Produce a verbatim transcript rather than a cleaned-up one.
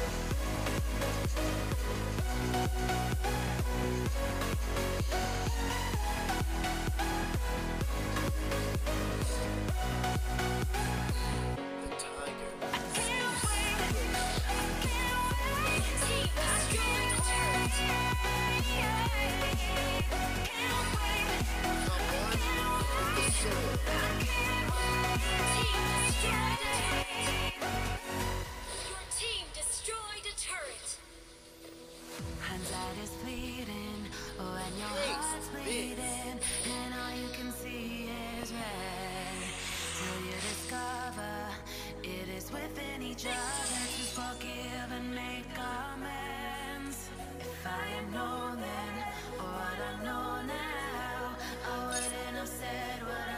Inside is bleeding, oh, and your heart's bleeding, and all you can see is red. Till you discover it is within each other to forgive and make amends. If I had known then, or what I know now, I wouldn't have said what I